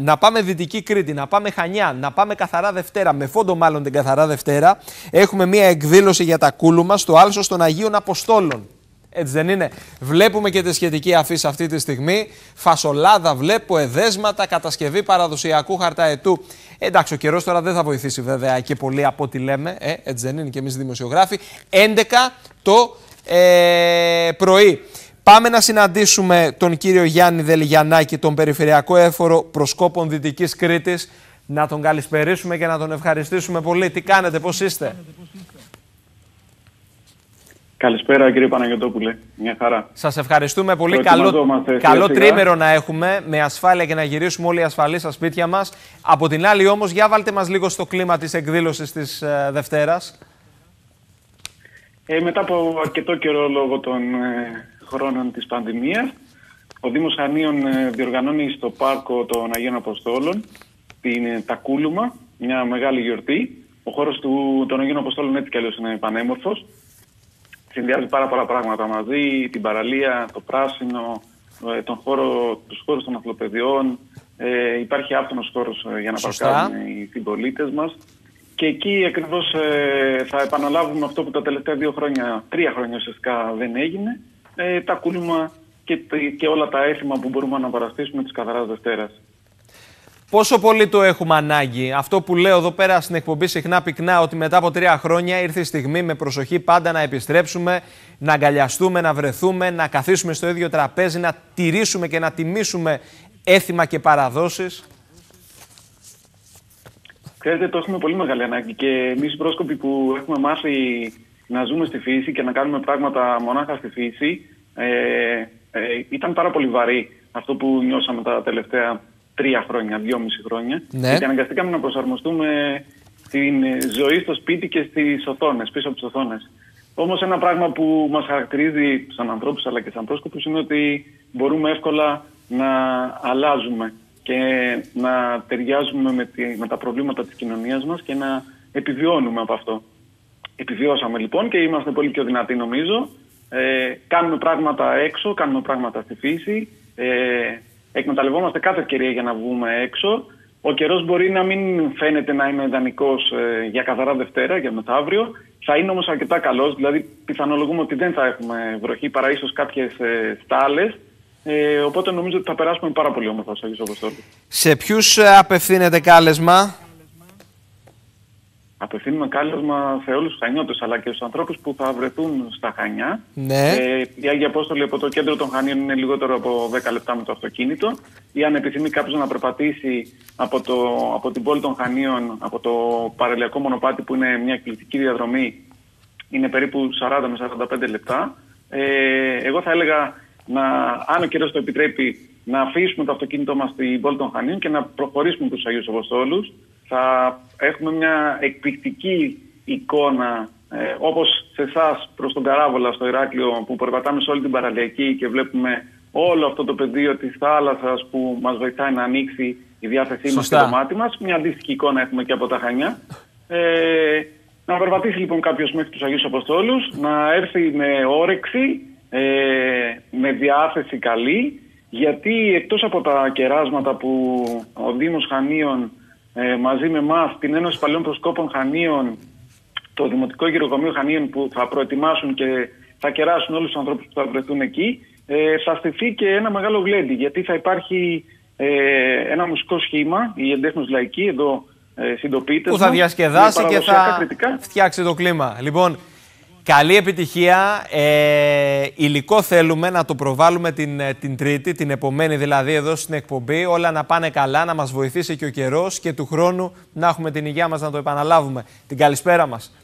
να πάμε Δυτική Κρήτη, να πάμε Χανιά, να πάμε Καθαρά Δευτέρα, με φόντο μάλλον την Καθαρά Δευτέρα, έχουμε μία εκδήλωση για τα κούλουμα στο Άλσος των Αγίων Αποστόλων. Έτσι δεν είναι? Βλέπουμε και τη σχετική αφίσα αυτή τη στιγμή. Φασολάδα βλέπω, εδέσματα, κατασκευή παραδοσιακού χαρταετού. Εντάξει, ο καιρός τώρα δεν θα βοηθήσει βέβαια και πολύ από ό,τι λέμε. Έτσι δεν είναι και εμείς δημοσιογράφοι. 11 το πρωί. Πάμε να συναντήσουμε τον κύριο Γιάννη Δελιγιαννάκη, τον Περιφερειακό Έφορο Προσκόπων Δυτικής Κρήτης. Να τον καλησπερίσουμε και να τον ευχαριστήσουμε πολύ. Τι κάνετε, πώς είστε? Καλησπέρα κύριε Παναγιωτόπουλε, μια χαρά. Σας ευχαριστούμε πολύ. Καλό τρίμερο να έχουμε, με ασφάλεια και να γυρίσουμε όλοι ασφαλείς στα σπίτια μας. Από την άλλη όμως, για βάλτε μας λίγο στο κλίμα της εκδήλωσης της Δευτέρας. Μετά από αρκετό καιρό λόγω των χρόνων της πανδημίας, ο Δήμος Χανίων διοργανώνει στο πάρκο των Αγίων Αποστόλων τα κούλουμα, μια μεγάλη γιορτή. Ο χώρος των Αγίων Αποστόλων έτσι κι αλλιώς είναι πανέμορφος. Συνδυάζει πάρα πολλά πράγματα μαζί, την παραλία, το πράσινο, τους χώρους των αθλοπαιδιών. Υπάρχει άφθονος χώρος για να παρκάρουν οι συμπολίτες μας. Και εκεί ακριβώς θα επαναλάβουμε αυτό που τα τελευταία 3 χρόνια ουσιαστικά δεν έγινε. Τα κούλουμα και όλα τα έθιμα που μπορούμε να παραστήσουμε της Καθαράς Δευτέρας. Πόσο πολύ το έχουμε ανάγκη? Αυτό που λέω εδώ πέρα στην εκπομπή συχνά πυκνά, ότι μετά από 3 χρόνια ήρθε η στιγμή με προσοχή πάντα να επιστρέψουμε, να αγκαλιαστούμε, να βρεθούμε, να καθίσουμε στο ίδιο τραπέζι, να τηρήσουμε και να τιμήσουμε έθιμα και παραδόσεις. Ξέρετε, το έχουμε πολύ μεγάλη ανάγκη και εμείς οι πρόσκοποι που έχουμε μάθει να ζούμε στη φύση και να κάνουμε πράγματα μονάχα στη φύση, ήταν πάρα πολύ βαρύ αυτό που νιώσαμε τα τελευταία 3 χρόνια, 2,5 χρόνια. Ναι. Και αναγκαστήκαμε να προσαρμοστούμε στην ζωή στο σπίτι και στις οθόνες, πίσω από τις οθόνες. Όμως ένα πράγμα που μας χαρακτηρίζει σαν ανθρώπους αλλά και σαν πρόσκοπους είναι ότι μπορούμε εύκολα να αλλάζουμε και να ταιριάζουμε με τα προβλήματα της κοινωνίας μας και να επιβιώνουμε από αυτό. Επιβιώσαμε λοιπόν και είμαστε πολύ πιο δυνατοί νομίζω. Κάνουμε πράγματα έξω, κάνουμε πράγματα στη φύση. Εκμεταλλευόμαστε κάθε ευκαιρία για να βγούμε έξω. Ο καιρός μπορεί να μην φαίνεται να είναι ιδανικός για Καθαρά Δευτέρα, για μεθαύριο. Θα είναι όμως αρκετά καλός, δηλαδή πιθανολογούμε ότι δεν θα έχουμε βροχή παρά ίσως κάποιες στάλες. Οπότε νομίζω ότι θα περάσουμε πάρα πολύ όμορφα στους Αγίους Αποστόλους. Σε ποιους απευθύνεται κάλεσμα? Απευθύνουμε κάλεσμα σε όλους τους Χανιώτες αλλά και στους ανθρώπους που θα βρεθούν στα Χανιά. Ναι. Οι Άγιοι Απόστολοι από το κέντρο των Χανίων είναι λιγότερο από 10 λεπτά με το αυτοκίνητο. Ή αν επιθυμεί κάποιος να περπατήσει από την πόλη των Χανίων, από το παραλιακό μονοπάτι που είναι μια εκπληκτική διαδρομή, είναι περίπου 40 με 45 λεπτά. Εγώ θα έλεγα, αν ο καιρός το επιτρέπει, να αφήσουμε το αυτοκίνητό μας στην πόλη των Χανίων και να προχωρήσουμε τους Αγίους Αποστόλους. Θα έχουμε μια εκπληκτική εικόνα, όπως σε εσάς προς τον Καράβολα στο Ηράκλειο, που περπατάμε σε όλη την παραλιακή και βλέπουμε όλο αυτό το πεδίο της θάλασσας που μας βοηθάει να ανοίξει η διάθεσή μας και το μάτι μας. Μια αντίστοιχη εικόνα έχουμε και από τα Χανιά. Να περπατήσει λοιπόν κάποιος μέχρι τους Αγίους Αποστόλους, να έρθει με όρεξη, με διάθεση καλή, γιατί εκτός από τα κεράσματα που ο Δήμος Χανίων μαζί με εμάς, την Ένωση Παλαιών Προσκόπων Χανίων, το Δημοτικό Γυροκομείο Χανίων που θα προετοιμάσουν και θα κεράσουν όλους τους ανθρώπους που θα βρεθούν εκεί, θα στηθεί και ένα μεγάλο γλέντι, γιατί θα υπάρχει ένα μουσικό σχήμα, η Εντέχνος Λαϊκή, εδώ συντοπίτες, που θα διασκεδάσει και θα φτιάξει το κλίμα. Λοιπόν, καλή επιτυχία. Υλικό θέλουμε να το προβάλλουμε την Τρίτη, την επομένη δηλαδή εδώ στην εκπομπή. Όλα να πάνε καλά, να μας βοηθήσει και ο καιρός και του χρόνου να έχουμε την υγεία μας να το επαναλάβουμε. Την καλησπέρα μας.